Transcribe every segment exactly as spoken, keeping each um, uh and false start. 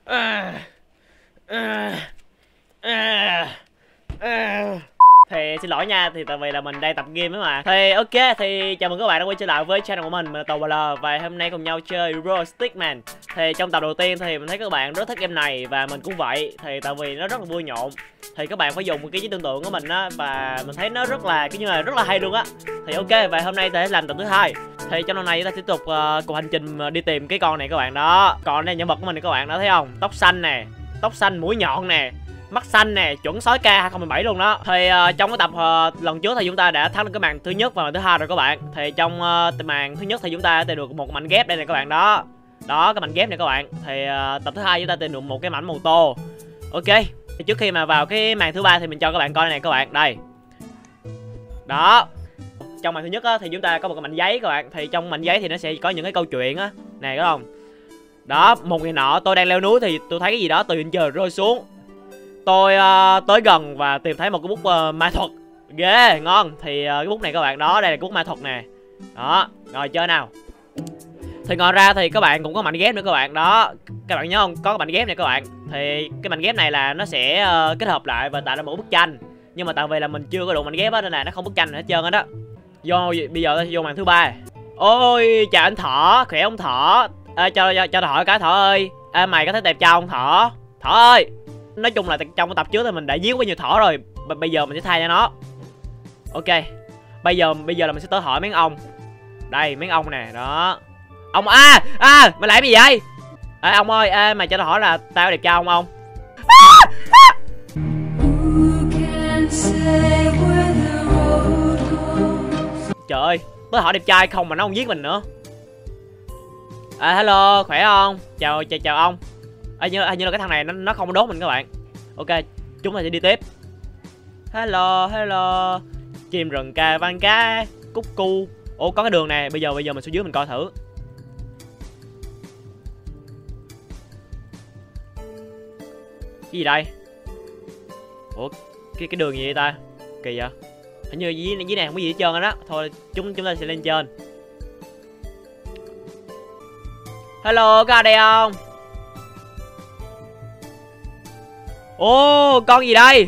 À, à, à, à. Thì xin lỗi nha, thì tại vì là mình đang tập game đó mà. Thì ok, thì chào mừng các bạn đã quay trở lại với channel của mình, mình là Tàu Bà Lờ. Và hôm nay cùng nhau chơi Rainbow Six Man. Thì trong tập đầu tiên thì mình thấy các bạn rất thích game này và mình cũng vậy. Thì tại vì nó rất là vui nhộn, thì các bạn phải dùng một cái trí tưởng tượng của mình á, và mình thấy nó rất là cái như là rất là hay luôn á. Thì ok, và hôm nay sẽ làm tập thứ hai. Thì trong lần này chúng ta tiếp tục uh, cuộc hành trình đi tìm cái con này các bạn đó. Còn đây nhân vật của mình này các bạn đã thấy không? Tóc xanh nè, tóc xanh mũi nhọn nè, mắt xanh nè, chuẩn sói K hai không một bảy luôn đó. Thì uh, trong cái tập uh, lần trước thì chúng ta đã thắng được cái màn thứ nhất và màn thứ hai rồi các bạn. Thì trong uh, màn thứ nhất thì chúng ta đã tìm được một mảnh ghép đây này các bạn đó. Đó, cái mảnh ghép này các bạn. Thì uh, tập thứ hai chúng ta tìm được một cái mảnh màu tô. Ok. Thì trước khi mà vào cái màn thứ ba thì mình cho các bạn coi này các bạn. Đây. Đó. Trong màn thứ nhất á, thì chúng ta có một cái mảnh giấy các bạn. Thì trong mảnh giấy thì nó sẽ có những cái câu chuyện á. Này có không? Đó, một ngày nọ tôi đang leo núi thì tôi thấy cái gì đó từ trên trời rơi xuống. Tôi uh, tới gần và tìm thấy một cái bút uh, ma thuật. Ghê, ngon. Thì uh, cái bút này các bạn đó, đây là cái bút ma thuật nè. Đó, rồi chơi nào. Thì ngoài ra thì các bạn cũng có mảnh ghép nữa các bạn đó. Các bạn nhớ không? Có cái mảnh ghép này các bạn. Thì cái mảnh ghép này là nó sẽ uh, kết hợp lại và tạo ra một bức tranh. Nhưng mà tại vì là mình chưa có đủ mảnh ghép á nên là nó không bức tranh hết trơn hết đó. Vô bây giờ vô màn thứ ba. Ôi, chào anh Thỏ, khỏe ông Thỏ. Ê, cho cho cho Thỏ cái Thỏ ơi. Ê, mày có thấy đẹp trai không Thỏ? Thỏ ơi. Nói chung là trong cái tập trước thì mình đã giết quá nhiều thỏ rồi. B bây giờ mình sẽ thay cho nó. Ok. Bây giờ bây giờ là mình sẽ tới hỏi mấy ông. Đây, mấy ông nè, đó. Ông a, à, à, mày làm gì vậy? Ê ông ơi, ê mày cho tao hỏi là tao đẹp trai không ông? Trời ơi, tới hỏi đẹp trai không mà nó không giết mình nữa. À, hello, khỏe không? Chào chào chào ông. À, như, như là cái thằng này nó, nó không đốt mình các bạn. Ok, chúng ta sẽ đi tiếp. Hello, hello. Chim rừng ca vang cá, cúc cu. Ủa có cái đường này, bây giờ bây giờ mình xuống dưới mình coi thử. Cái gì đây? Ủa, cái cái đường gì vậy ta? Kỳ vậy? Hình như dưới, dưới này không có gì hết trơn rồi đó. Thôi, chúng chúng ta sẽ lên trên. Hello, có ai đây không? Ô, con gì đây?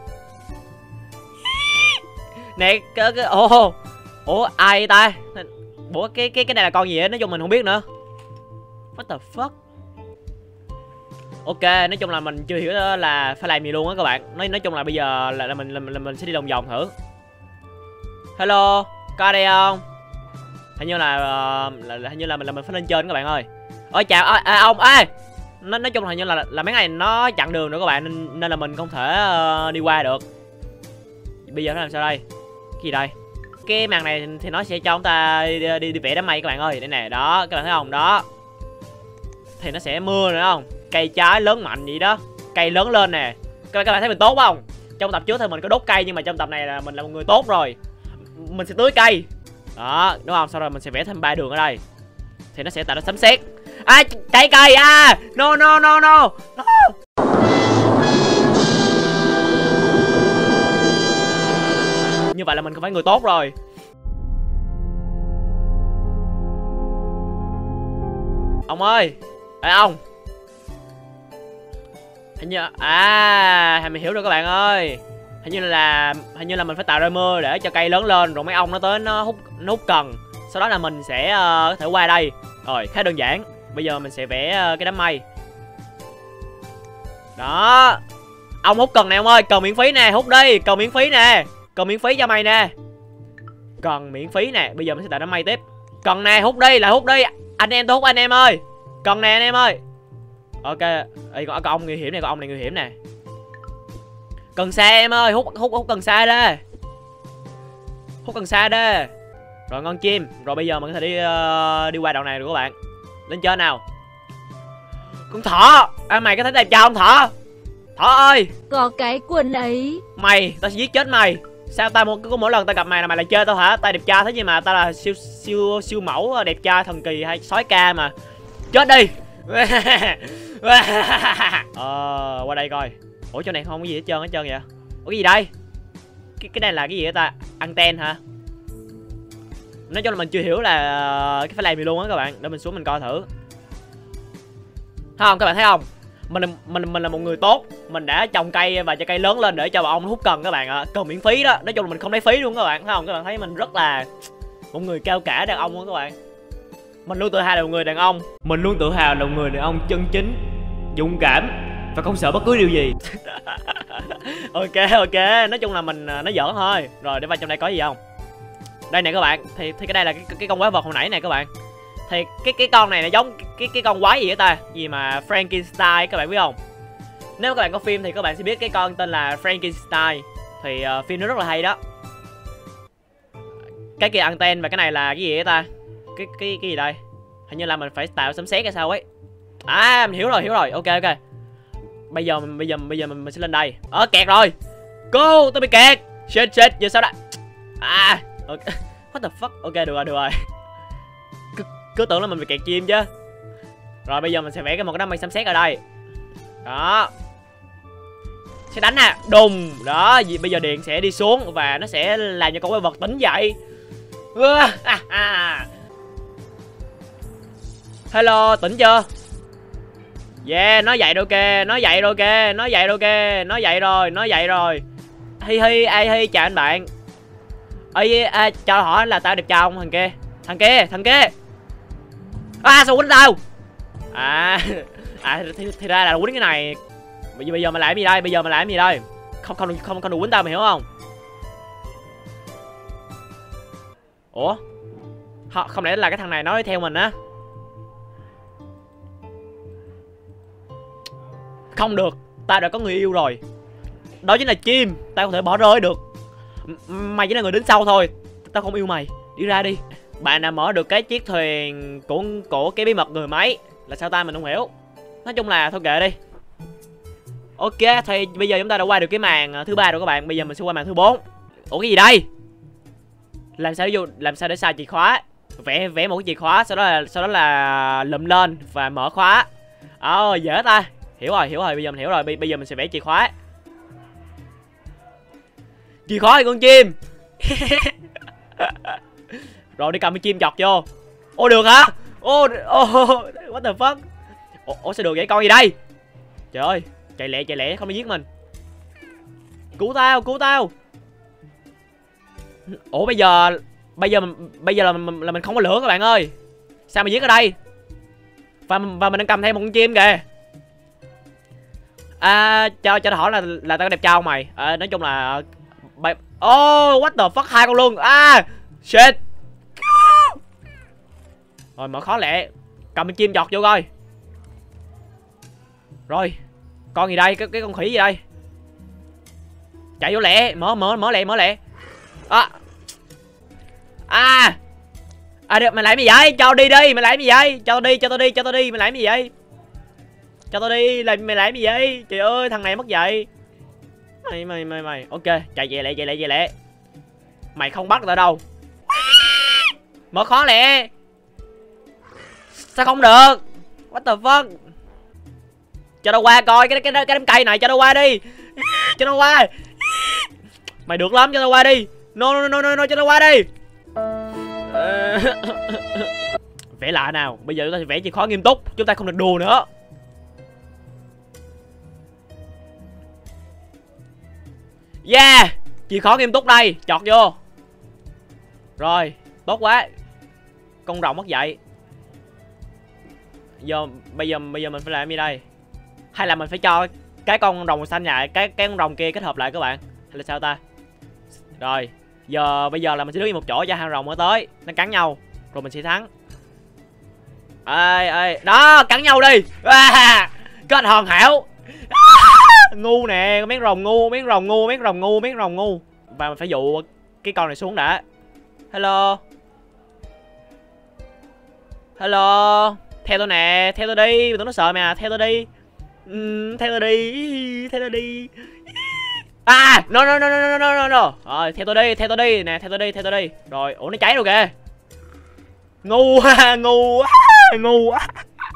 Nè, cái cái ô. Ủa ai ta? Ủa cái cái cái này là con gì á? Nói chung mình không biết nữa. What the fuck? Ok, nói chung là mình chưa hiểu là phải làm gì luôn á các bạn. Nói nói chung là bây giờ là, là mình là, là mình sẽ đi lòng vòng thử. Hello, có ai đây không? Hình như là, là, là hình như là mình là mình phải lên trên các bạn ơi. Ôi chào à, à, ông ê. Nó nói chung là hình như là là mấy ngày nó chặn đường nữa các bạn nên, nên là mình không thể uh, đi qua được. Bây giờ nó làm sao đây? Cái gì đây? Cái màn này thì nó sẽ cho chúng ta đi, đi, đi vẽ đám mây các bạn ơi. Đây nè, đó, các bạn thấy không? Đó. Thì nó sẽ mưa nữa không? Cây trái lớn mạnh vậy đó. Cây lớn lên nè. Các bạn, các bạn thấy mình tốt không? Trong tập trước thì mình có đốt cây nhưng mà trong tập này là mình là một người tốt rồi. Mình sẽ tưới cây. Đó, đúng không? Sau rồi mình sẽ vẽ thêm ba đường ở đây. Thì nó sẽ tạo ra sấm sét. À, trái cây à. No no no no. No. Như vậy là mình không phải người tốt rồi. Ông ơi. Ê ông. Hình như à, mình hiểu rồi các bạn ơi. Hình như là hình như là mình phải tạo ra mưa để cho cây lớn lên rồi mấy ông nó tới nó hút nó hút cần. Sau đó là mình sẽ uh, có thể qua đây. Rồi, khá đơn giản. Bây giờ mình sẽ vẽ uh, cái đám mây. Đó. Ông hút cần này ông ơi, cần miễn phí nè, hút đi, cần miễn phí nè. Cần miễn phí cho mày nè. Cần miễn phí nè, bây giờ mình sẽ tạo đám mây tiếp. Cần nè, hút đi, là hút đi. Anh em tôi hút anh em ơi. Cần nè anh em ơi. Ok, ê, con, con ông nguy hiểm này, con ông này nguy hiểm nè. Cần xa em ơi, hút hút hút cần xa đi. Hút cần xa đi. Rồi ngon chim. Rồi bây giờ mình có thể đi uh, đi qua đoạn này rồi các bạn. Lên trên nào. Con thỏ. À, mày có thấy đẹp trai không Thỏ? Thỏ ơi. Có cái quần ấy. Mày, tao sẽ giết chết mày. Sao tao một có mỗi lần tao gặp mày là mày lại chơi tao hả? Tao đẹp trai thế nhưng mà tao là siêu siêu siêu mẫu đẹp trai thần kỳ hay sói ca mà. Chết đi. Ờ, qua đây coi. Ủa chỗ này không có gì hết trơn hết trơn vậy? Ủa cái gì đây? Cái cái này là cái gì vậy ta? Anten hả? Nói chung là mình chưa hiểu là cái phải làm gì luôn á các bạn. Để mình xuống mình coi thử. Thấy không các bạn thấy không? Mình mình mình là một người tốt, mình đã trồng cây và cho cây lớn lên để cho bà ông hút cần các bạn ạ. Cần miễn phí đó, nói chung là mình không lấy phí luôn các bạn, thấy không? Các bạn thấy mình rất là một người cao cả đàn ông luôn các bạn. Mình luôn tự hào là một người đàn ông, mình luôn tự hào là một người đàn ông chân chính, dũng cảm và không sợ bất cứ điều gì. Ok ok, nói chung là mình nói giỡn thôi. Rồi để vào trong đây có gì không? Đây nè các bạn, thì thì cái đây là cái cái con quái vật hồi nãy nè các bạn. Thì cái cái con này nó giống cái cái con quái gì vậy ta? Gì mà Frankenstein các bạn biết không? Nếu các bạn có phim thì các bạn sẽ biết cái con tên là Frankenstein. Thì uh, phim nó rất là hay đó. Cái kia anten và cái này là cái gì vậy ta? Cái cái cái gì đây? Hình như là mình phải tạo sấm sét hay sao ấy. À mình hiểu rồi, hiểu rồi. Ok ok. Bây giờ bây giờ bây giờ mình, mình sẽ lên đây. Ờ kẹt rồi. Cô, tôi bị kẹt. Shit shit, giờ sao đã? À, okay. What the fuck? Ok được rồi, được rồi. Cứ, cứ tưởng là mình bị kẹt chim chứ. Rồi bây giờ mình sẽ vẽ cái một cái đám mây xám xét ở đây. Đó. Sẽ đánh nè, đùng. Đó, bây giờ điện sẽ đi xuống và nó sẽ làm cho con quái vật tỉnh dậy. À, à. Hello, tỉnh chưa? Yeah, nó dậy rồi kìa, nó dậy rồi kìa, nó dậy rồi kìa, nó dậy rồi, nó dậy rồi. Hi hi, ai hi, chào anh bạn. Ê, à, cho hỏi là tao được chào không thằng kia? Thằng kia, thằng kia. À sao quýnh tao? À, à thì, thì ra là quýnh cái này. Bây giờ bây giờ mày làm cái gì đây? Bây giờ mày làm cái gì đây? Không không không không được quýnh tao mày hiểu không? Ủa? Không, không lẽ là cái thằng này nói theo mình á? Không được, tao đã có người yêu rồi. Đó chính là chim, tao không thể bỏ rơi được. Mày chỉ là người đến sau thôi, tao không yêu mày, đi ra đi. Bạn đã mở được cái chiếc thuyền của của cái bí mật người máy là sao ta, mình không hiểu. Nói chung là thôi kệ đi. Ok, thì bây giờ chúng ta đã qua được cái màn thứ ba rồi các bạn. Bây giờ mình sẽ qua màn thứ bốn. Ủa cái gì đây? Làm sao để vô, làm sao để xài chìa khóa? Vẽ vẽ một cái chìa khóa, sau đó là sau đó là lụm lên và mở khóa. Ờ oh, dễ ta. Hiểu rồi, hiểu rồi, bây giờ mình hiểu rồi. Bây, bây giờ mình sẽ vẽ chìa khóa. Chìa khóa thì con chim. Rồi đi cầm cái chim chọc vô. Ô được hả? Ô ô what the fuck? Ô, ô sao được vậy, con gì đây? Trời ơi, chạy lẹ chạy lẹ không nó giết mình. Cứu tao, cứu tao. Ủa bây giờ bây giờ bây giờ là mình, là mình không có lửa các bạn ơi. Sao mà giết ở đây? Và và mình đang cầm thêm một con chim kìa. À cho cho tao hỏi là là tao có đẹp trai không mày? À, nói chung là oh what the fuck, hai con luôn. À shit. Rồi mở khó lẹ, cầm cái chim chọt vô coi. Rồi con gì đây, cái cái con khỉ gì đây? Chạy vô lẹ, mở mở mở lẹ mở lẹ. À à à được, mày làm gì vậy? Cho đi đi, mày làm gì vậy? Cho tao đi, cho tao đi, cho tao đi, mày làm gì vậy? Cho tao đi, làm mày làm gì vậy? Trời ơi, thằng này mất dạy. Mày mày mày mày, ok, chạy về lẹ, về lẹ, về lẹ. Mày không bắt tao đâu. Mở khó lẹ. Sao không được? What the fuck? Cho tao qua coi cái cái cái đám cây này, cho tao qua đi. Cho tao qua. Mày được lắm, cho tao qua đi. No no no no, no cho tao qua đi. Vẽ lạ nào, bây giờ chúng ta sẽ vẽ chìa khóa nghiêm túc, chúng ta không được đùa nữa. Yeah, chìa khóa nghiêm túc đây, chọt vô. Rồi, tốt quá. Con rồng mất dậy. Giờ bây giờ bây giờ mình phải làm gì đây? Hay là mình phải cho cái con rồng xanh lại, cái cái con rồng kia kết hợp lại các bạn, hay là sao ta? Rồi, giờ bây giờ là mình sẽ đứng im một chỗ cho hai rồng mới tới, nó cắn nhau rồi mình sẽ thắng. Ê ê, đó, cắn nhau đi. À, kết hoàn hảo. À, ngu nè, mấy rồng ngu, mấy rồng ngu, mấy rồng ngu, mấy rồng ngu. Và mình phải dụ cái con này xuống đã. Hello. Hello. Theo tôi nè, theo tôi đi, tụi nó sợ mày à, theo tôi đi. Ừ, theo tôi đi, theo tôi đi. À, no no no no no no no. Rồi, theo tôi đi, theo tôi đi nè, theo tôi đi, theo tôi đi. Rồi, ủa nó cháy rồi kìa. Ngu quá, ngu quá, ngu quá.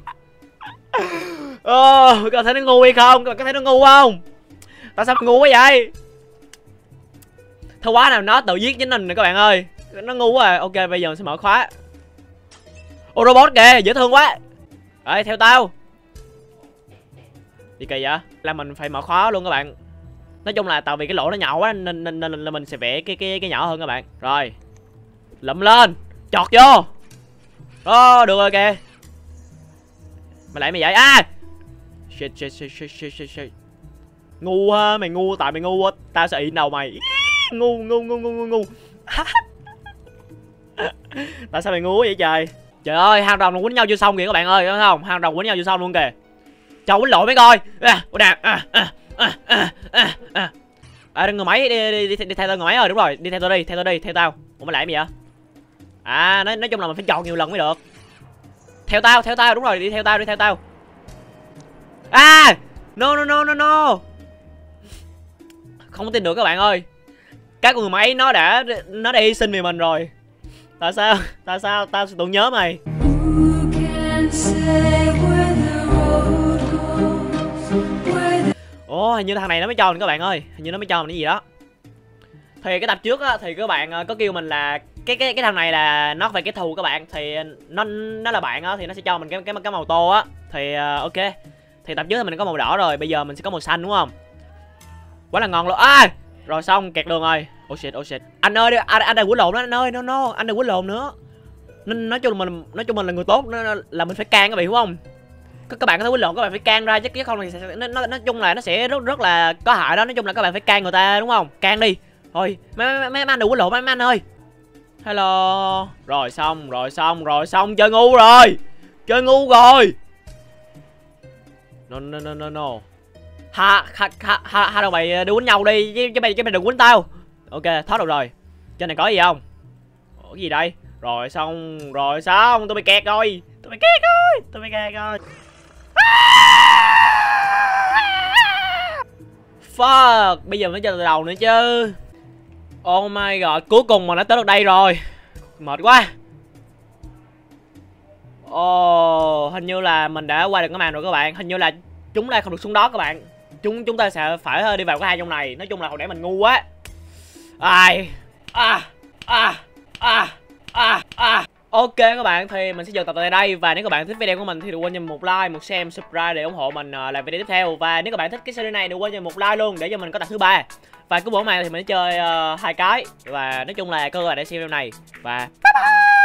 Ờ, các bạn thấy nó ngu hay không? Các bạn có thấy nó ngu không? Tại sao mà ngu quá vậy? Thôi quá nào, nó tự giết chính mình nè các bạn ơi. Nó ngu quá à. Ok, bây giờ mình sẽ mở khóa. Ô robot kìa, dễ thương quá. Rồi theo tao. Gì kỳ vậy? Là mình phải mở khó luôn các bạn. Nói chung là tại vì cái lỗ nó nhỏ quá nên nên, nên là mình sẽ vẽ cái cái cái nhỏ hơn các bạn. Rồi. Lụm lên, chọt vô. Đó, được rồi kìa. Mày lại mày vậy à? Shit shit shit shit shit shit shit. Ngu ha, mày ngu tại mày ngu á, tao sẽ ị đầu mày. Ngu ngu ngu ngu ngu ngu. Tại sao mày ngu vậy trời? Trời ơi, hai đồng quýnh nhau chưa xong kìa các bạn ơi, thấy không? Hai đồng quýnh nhau chưa xong luôn kìa. Cho quýnh lộn mấy coi. À, nè. À, à, à, à, à, à. À, người máy đi đi, đi, đi, đi theo tao người máy ơi, đúng rồi, đi theo tao đi, theo tao đi, theo tao. Ủa mày lại mày vậy? À, nói nói chung là mình phải chọn nhiều lần mới được. Theo tao, theo tao, đúng rồi, đi theo tao, đi theo tao. À, no no no no no. Không có tin được các bạn ơi. Các con người máy nó đã nó đã hy sinh vì mình rồi. Tại sao? Tại sao? Tao sẽ tưởng nhớ mày. Ồ, hình như thằng này nó mới cho mình các bạn ơi, hình như nó mới cho mình cái gì đó. Thì cái tập trước á thì các bạn có kêu mình là cái cái cái thằng này là nó phải cái thù các bạn, thì nó nó là bạn á thì nó sẽ cho mình cái cái cái màu tô á. Thì uh, ok. Thì tập trước thì mình có màu đỏ rồi, bây giờ mình sẽ có màu xanh đúng không? Quá là ngon luôn. À, rồi xong kẹt đường rồi. Oh shit, oh shit. Anh ơi, anh anh đang quýnh lộn đó anh ơi, no no, anh đang quýnh lộn nữa. Nên nói chung là mình nói chung mình là người tốt, nó là mình phải can các bạn hiểu không? Các bạn có thể quýnh lộn các bạn phải can ra chứ chứ không thì nó, nó nói chung là nó sẽ rất rất là có hại đó. Nói chung là các bạn phải can người ta đúng không? Can đi. Thôi, mấy mấy mấy anh đừng quýnh lộn mấy anh ơi. Hello. Rồi xong, rồi xong, rồi xong, chơi ngu rồi. Chơi ngu rồi. No no no no no. Ha ha ha ha, ha đâu mày đi quýnh nhau đi chứ chứ mày chứ mày đừng quýnh tao. Ok, thoát được rồi. Trên này có gì không? Ủa cái gì đây? Rồi xong, rồi xong, tôi bị kẹt rồi. Tôi bị kẹt rồi, tôi bị kẹt rồi. Fuck, bây giờ mới chơi từ đầu nữa chứ. Oh my god, cuối cùng mà nó tới được đây rồi. Mệt quá. Ồ, oh, hình như là mình đã qua được cái màn rồi các bạn. Hình như là chúng ta không được xuống đó các bạn. Chúng chúng ta sẽ phải đi vào cái hai trong này. Nói chung là hồi nãy mình ngu quá. Ai. À, à, à, à, à. Ok các bạn, thì mình sẽ dừng tập tại đây. Và nếu các bạn thích video của mình thì đừng quên cho mình một like, một share, một subscribe để ủng hộ mình làm video tiếp theo. Và nếu các bạn thích cái series này đừng quên cho mình một like luôn để cho mình có tập thứ ba. Và cứ mỗi ngày thì mình sẽ chơi uh, hai cái. Và nói chung là các bạn để xem video này. Và bye bye.